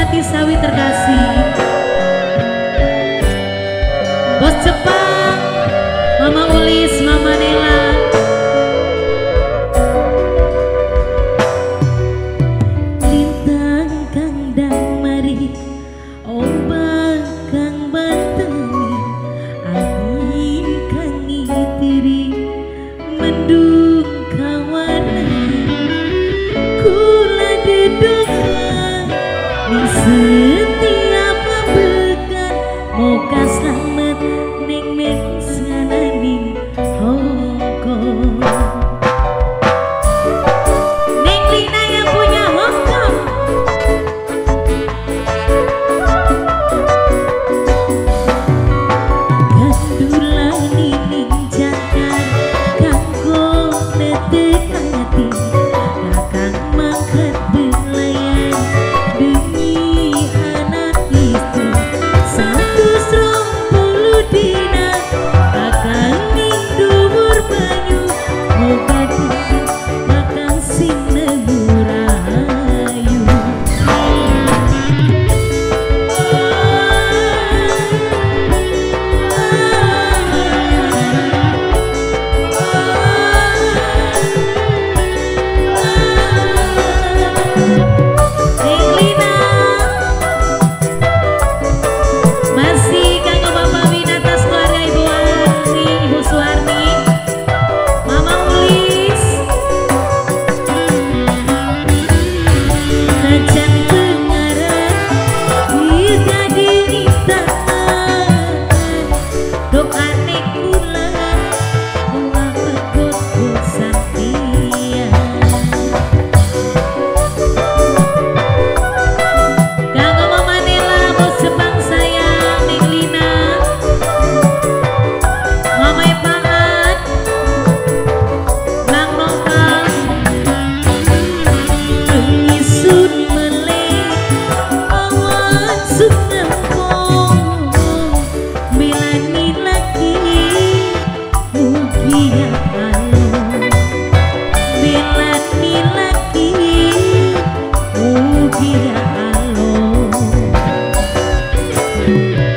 Sati Sawi terkasih, Bos Jepang, Mama Ulis, Mama Nela. Lintang kang damari, ombak kang bantemi, angin kang ngitiri, mendung kawanani, kula dedongan ning setiap pambekan, moga slamet ning mes ngananing Hongkong. Ning Lina yang punya Hongkong, gandulani ning jangan kanggo netekan hati, kakang mangkat belayan demi anak istri 120 dina, kakang ning dhuwur banyu, moga kakang sing nemu rahayu. Lina masih kanggo Bapak Winatas, keluarga Ibu Ani, Ibu Suwarni, Mama Ulis. Najan pengaran kita dimintaan, doane kula uang pegot bosan tiang. Kanggo Mama Nela, Bos Jepang sayang, ning Lina, Mama Epaat, Lang Nongkang, pengisun meleh, awan sunempong, melani lagi, mugi ya Allah, melani lagi, mugi ya Allah.